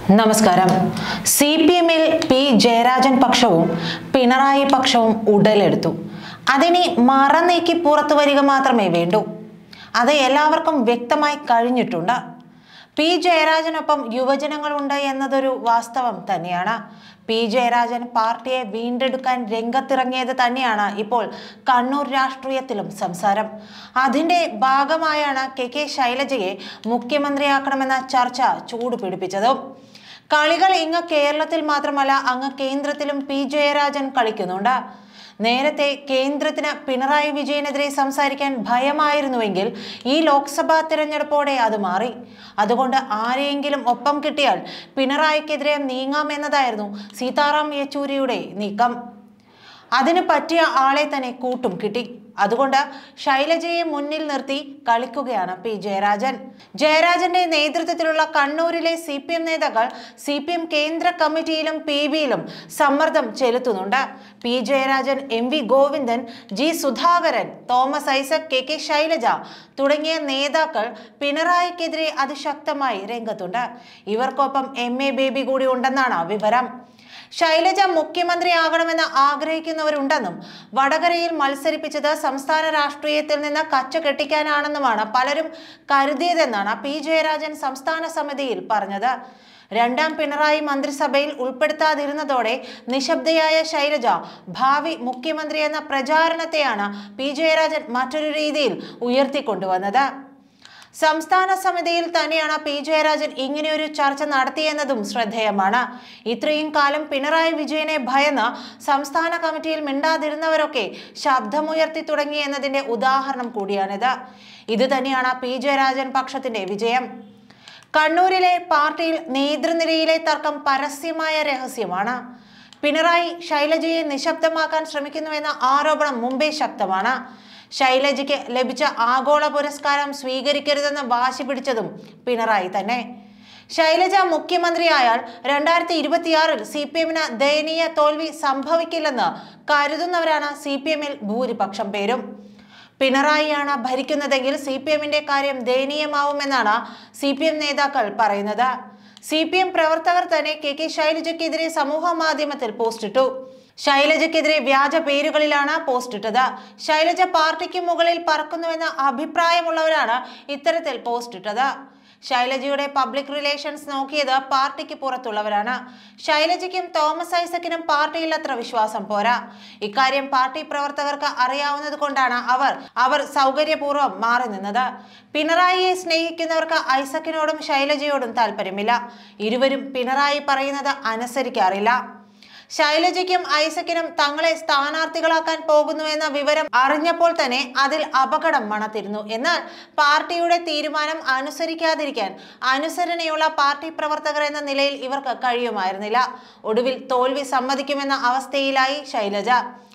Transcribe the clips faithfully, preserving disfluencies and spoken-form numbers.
നമസ്കാരം. C P എമ്മിൽ P Jayarajan പക്ഷവും പിണറായി പക്ഷവും ഉടലെടുത്തു. അതിനി മറനീക്കി പുറത്തു വരിക മാത്രമേ വേണ്ടൂ. അത് എല്ലാവർക്കും വ്യക്തമായി കഴിഞ്ഞിട്ടുണ്ട്. പി ജയരാജനൊപ്പം യുവജനങ്ങളുണ്ട് എന്നതൊരു വാസ്തവം തന്നെയാണ്. പി ജയരാജൻ പാർട്ടിയെ വീണ്ടെടുക്കാൻ രംഗത്തിറങ്ങിയത് തന്നെയാണ് ഇപ്പോൾ കണ്ണൂർ രാഷ്ട്രീയത്തിലും സംസാരം. അതിന്റെ ഭാഗമായാണ് കെ കെ ശൈലജയെ മുഖ്യമന്ത്രിയാക്കണമെന്ന ചർച്ച ചൂടുപിടിപ്പിച്ചതും. കളികൾ ഇങ്ങ് കേരളത്തിൽ മാത്രമല്ല, അങ്ങ് കേന്ദ്രത്തിലും പി ജയരാജൻ കളിക്കുന്നുണ്ട്. നേരത്തെ കേന്ദ്രത്തിന് പിണറായി വിജയനെതിരെ സംസാരിക്കാൻ ഭയമായിരുന്നുവെങ്കിൽ ഈ ലോക്സഭാ തിരഞ്ഞെടുപ്പോടെ അത് മാറി. അതുകൊണ്ട് ആരെയെങ്കിലും ഒപ്പം കിട്ടിയാൽ പിണറായിക്കെതിരെ നീങ്ങാമെന്നതായിരുന്നു സീതാറാം യെച്ചൂരിയുടെ നീക്കം. അതിന് പറ്റിയ ആളെ തന്നെ കൂട്ടും കിട്ടി. അതുകൊണ്ട് ശൈലജയെ മുന്നിൽ നിർത്തി കളിക്കുകയാണ് പി ജയരാജൻ. ജയരാജന്റെ നേതൃത്വത്തിലുള്ള കണ്ണൂരിലെ സി പി എം നേതാക്കൾ സി പി എം കേന്ദ്ര കമ്മിറ്റിയിലും പി ബിയിലും സമ്മർദ്ദം ചെലുത്തുന്നുണ്ട്. P Jayarajan, M V Govindan, G Sudhakaran, Thomas Isaac, K K Shailaja തുടങ്ങിയ നേതാക്കൾ പിണറായിക്കെതിരെ അതിശക്തമായി രംഗത്തുണ്ട്. ഇവർക്കൊപ്പം എം എ ബേബി കൂടി ഉണ്ടെന്നാണ് വിവരം. ശൈലജ മുഖ്യമന്ത്രിയാകണമെന്ന് ആഗ്രഹിക്കുന്നവരുണ്ടെന്നും വടകരയിൽ മത്സരിപ്പിച്ചത് സംസ്ഥാന രാഷ്ട്രീയത്തിൽ നിന്ന് കച്ച കെട്ടിക്കാനാണെന്നുമാണ് പലരും കരുതിയതെന്നാണ് പി ജയരാജൻ സംസ്ഥാന സമിതിയിൽ പറഞ്ഞത്. രണ്ടാം പിണറായി മന്ത്രിസഭയിൽ ഉൾപ്പെടുത്താതിരുന്നതോടെ നിശബ്ദയായ ശൈലജ ഭാവി മുഖ്യമന്ത്രി എന്ന പ്രചാരണത്തെയാണ് പി ജയരാജൻ മറ്റൊരു രീതിയിൽ ഉയർത്തിക്കൊണ്ടുവന്നത്. സംസ്ഥാന സമിതിയിൽ തന്നെയാണ് പി ജയരാജൻ ഇങ്ങനെയൊരു ചർച്ച നടത്തിയെന്നതും ശ്രദ്ധേയമാണ്. ഇത്രയും കാലം പിണറായി വിജയനെ ഭയന്ന് സംസ്ഥാന കമ്മിറ്റിയിൽ മിണ്ടാതിരുന്നവരൊക്കെ ശബ്ദമുയർത്തി തുടങ്ങി എന്നതിന്റെ ഉദാഹരണം കൂടിയാണിത്. ഇത് തന്നെയാണ് പി ജയരാജൻ പക്ഷത്തിന്റെ വിജയം. കണ്ണൂരിലെ പാർട്ടിയിൽ നേതൃനിരയിലെ തർക്കം പരസ്യമായ രഹസ്യമാണ്. പിണറായി ശൈലജയെ നിശബ്ദമാക്കാൻ ശ്രമിക്കുന്നുവെന്ന ആരോപണം മുമ്പേ ശക്തമാണ്. ശൈലജയ്ക്ക് ലഭിച്ച ആഗോള പുരസ്കാരം സ്വീകരിക്കരുതെന്ന് വാശി പിടിച്ചതും പിണറായി തന്നെ. ശൈലജ മുഖ്യമന്ത്രിയായാൽ രണ്ടായിരത്തി ഇരുപത്തിയാറിൽ സി പി എമ്മിന് ദയനീയ തോൽവി സംഭവിക്കില്ലെന്ന് കരുതുന്നവരാണ് സി പി എമ്മിൽ ഭൂരിപക്ഷം പേരും. പിണറായിയാണ് ഭരിക്കുന്നതെങ്കിൽ സി പി എമ്മിന്റെ കാര്യം ദയനീയമാവുമെന്നാണ് സി പി എം നേതാക്കൾ പറയുന്നത്. സി പി എം പ്രവർത്തകർ തന്നെ കെ കെ ശൈലജയ്ക്കെതിരെ സമൂഹ മാധ്യമത്തിൽ പോസ്റ്റിട്ടു. ശൈലജയ്ക്കെതിരെ വ്യാജ പേരുകളിലാണ് പോസ്റ്റിട്ടത്. ശൈലജ പാർട്ടിക്ക് മുകളിൽ പറക്കുന്നുവെന്ന അഭിപ്രായമുള്ളവരാണ് ഇത്തരത്തിൽ പോസ്റ്റിട്ടത്. ശൈലജയുടെ പബ്ലിക് റിലേഷൻസ് നോക്കിയത് പാർട്ടിക്ക് പുറത്തുള്ളവരാണ്. ശൈലജയ്ക്കും തോമസ് ഐസക്കിനും പാർട്ടിയിൽ അത്ര വിശ്വാസം പോരാ. ഇക്കാര്യം പാർട്ടി പ്രവർത്തകർക്ക് അറിയാവുന്നത് കൊണ്ടാണ് അവർ അവർ സൗകര്യപൂർവ്വം മാറി നിന്നത്. പിണറായിയെ സ്നേഹിക്കുന്നവർക്ക് ഐസക്കിനോടും ശൈലജയോടും താല്പര്യമില്ല. ഇരുവരും പിണറായി പറയുന്നത് അനുസരിക്കാറില്ല. ശൈലജയ്ക്കും ഐസക്കിനും തങ്ങളെ സ്ഥാനാർത്ഥികളാക്കാൻ പോകുന്നുവെന്ന വിവരം അറിഞ്ഞപ്പോൾ തന്നെ അതിൽ അപകടം മണത്തിരുന്നു. എന്നാൽ പാർട്ടിയുടെ തീരുമാനം അനുസരിക്കാതിരിക്കാൻ അനുസരണയുള്ള പാർട്ടി പ്രവർത്തകർ എന്ന നിലയിൽ ഇവർക്ക് കഴിയുമായിരുന്നില്ല. ഒടുവിൽ തോൽവി സമ്മതിക്കുമെന്ന അവസ്ഥയിലായി ശൈലജ.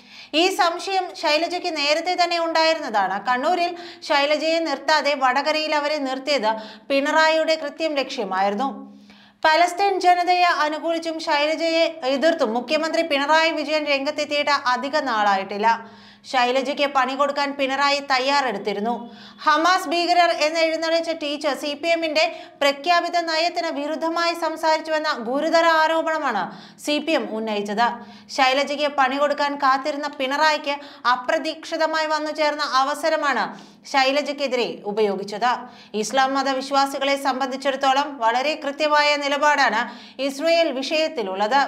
ഈ സംശയം ശൈലജയ്ക്ക് നേരത്തെ തന്നെ ഉണ്ടായിരുന്നതാണ്. കണ്ണൂരിൽ ശൈലജയെ നിർത്താതെ വടകരയിൽ അവരെ നിർത്തിയത് പിണറായിയുടെ കൃത്യം ലക്ഷ്യമായിരുന്നു. പലസ്തീൻ ജനതയെ അനുകൂലിച്ചും ശൈലജയെ എതിർത്തും മുഖ്യമന്ത്രി പിണറായി വിജയൻ രംഗത്തെത്തിയിട്ട് അധിക നാളായിട്ടില്ല. ശൈലജയ്ക്ക് പണി കൊടുക്കാൻ പിണറായി തയ്യാറെടുത്തിരുന്നു. ഹമാസ് ഭീകരർ എന്ന് എഴുന്നള്ളിച്ച ടീച്ചർ സി പി എമ്മിന്റെ പ്രഖ്യാപിത നയത്തിന് വിരുദ്ധമായി സംസാരിച്ചുവെന്ന ഗുരുതര ആരോപണമാണ് സി പി എം ഉന്നയിച്ചത്. ശൈലജയ്ക്ക് പണി കൊടുക്കാൻ കാത്തിരുന്ന പിണറായിക്ക് അപ്രതീക്ഷിതമായി വന്നു ചേർന്ന അവസരമാണ് ശൈലജയ്ക്കെതിരെ ഉപയോഗിച്ചത്. ഇസ്ലാം മത വിശ്വാസികളെ സംബന്ധിച്ചിടത്തോളം വളരെ കൃത്യമായ നിലപാടാണ് ഇസ്രയേൽ വിഷയത്തിലുള്ളത്.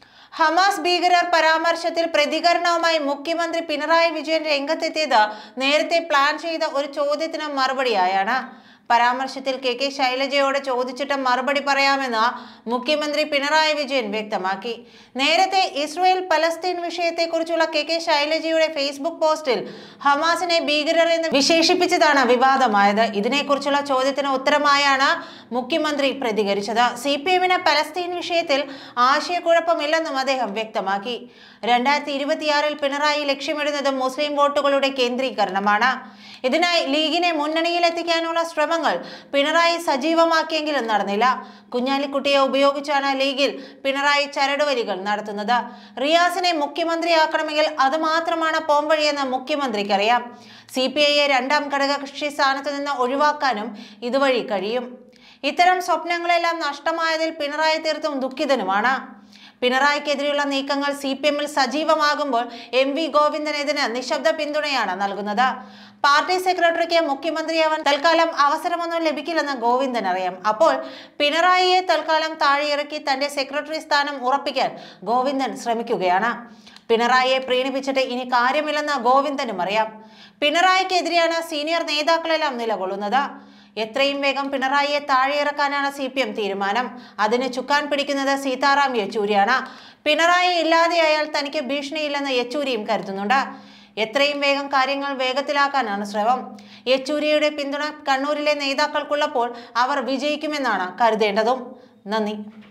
ഹമാസ് ഭീകരർ പരാമർശത്തിൽ പ്രതികരണവുമായി മുഖ്യമന്ത്രി പിണറായി വിജയൻ രംഗത്തെത്തിയത് നേരത്തെ പ്ലാൻ ചെയ്ത ഒരു ചോദ്യത്തിന് മറുപടിയായാണ്. പരാമർശത്തിൽ കെ കെ ശൈലജയോട് ചോദിച്ചിട്ട് മറുപടി പറയാമെന്ന് മുഖ്യമന്ത്രി പിണറായി വിജയൻ വ്യക്തമാക്കി. നേരത്തെ ഇസ്രയേൽ പലസ്തീൻ വിഷയത്തെക്കുറിച്ചുള്ള കെ കെ ശൈലജയുടെ ഫേസ്ബുക്ക് പോസ്റ്റിൽ ഹമാസിനെ ഭീകരർ എന്ന് വിശേഷിപ്പിച്ചതാണ് വിവാദമായത്. ഇതിനെക്കുറിച്ചുള്ള ചോദ്യത്തിന് ഉത്തരമായാണ് മുഖ്യമന്ത്രി പ്രതികരിച്ചത്. സി പി എമ്മിന് പലസ്തീൻ വിഷയത്തിൽ ആശയക്കുഴപ്പമില്ലെന്നും അദ്ദേഹം വ്യക്തമാക്കി. രണ്ടായിരത്തി ഇരുപത്തിയാറിൽ പിണറായി ലക്ഷ്യമിടുന്നത് മുസ്ലിം വോട്ടുകളുടെ കേന്ദ്രീകരണമാണ്. ഇതിനായി ലീഗിനെ മുന്നണിയിലെത്തിക്കാനുള്ള ശ്രമങ്ങൾ പിണറായി സജീവമാക്കിയെങ്കിലും നടന്നില്ല. കുഞ്ഞാലിക്കുട്ടിയെ ഉപയോഗിച്ചാണ് ലീഗിൽ പിണറായി ചരടുവലികൾ നടത്തുന്നത്. റിയാസിനെ മുഖ്യമന്ത്രിയാക്കണമെങ്കിൽ അത് മാത്രമാണ് പോംവഴിയെന്ന് മുഖ്യമന്ത്രിക്കറിയാം. സി പി ഐയെ രണ്ടാം ഘടകകക്ഷി സ്ഥാനത്ത് നിന്ന് ഒഴിവാക്കാനും ഇതുവഴി കഴിയും. ഇത്തരം സ്വപ്നങ്ങളെല്ലാം നഷ്ടമായതിൽ പിണറായി തീർത്തും ദുഃഖിതനുമാണ്. പിണറായിക്കെതിരെയുള്ള നീക്കങ്ങൾ സി പി എമ്മിൽ സജീവമാകുമ്പോൾ എം വി ഗോവിന്ദൻ ഇതിന് നിശബ്ദ പിന്തുണയാണ് നൽകുന്നത്. പാർട്ടി സെക്രട്ടറിക്ക് മുഖ്യമന്ത്രിയാവാൻ തൽക്കാലം അവസരമൊന്നും ലഭിക്കില്ലെന്ന് ഗോവിന്ദൻ അറിയാം. അപ്പോൾ പിണറായിയെ തൽക്കാലം താഴെയിറക്കി തന്റെ സെക്രട്ടറി സ്ഥാനം ഉറപ്പിക്കാൻ ഗോവിന്ദൻ ശ്രമിക്കുകയാണ്. പിണറായിയെ പ്രീണിപ്പിച്ചിട്ട് ഇനി കാര്യമില്ലെന്ന് ഗോവിന്ദനും അറിയാം. പിണറായിക്കെതിരെയാണ് സീനിയർ നേതാക്കളെല്ലാം നിലകൊള്ളുന്നത്. എത്രയും വേഗം പിണറായിയെ താഴെയിറക്കാനാണ് സി പി എം തീരുമാനം. അതിന് ചുക്കാൻ പിടിക്കുന്നത് സീതാറാം യെച്ചൂരിയാണ്. പിണറായി ഇല്ലാതെയായാൽ തനിക്ക് ഭീഷണിയില്ലെന്ന് യെച്ചൂരിയും കരുതുന്നുണ്ട്. എത്രയും വേഗം കാര്യങ്ങൾ വേഗത്തിലാക്കാനാണ് ശ്രമം. യെച്ചൂരിയുടെ പിന്തുണ കണ്ണൂരിലെ നേതാക്കൾക്കുള്ളപ്പോൾ അവർ വിജയിക്കുമെന്നാണ് കരുതേണ്ടതും. നന്ദി.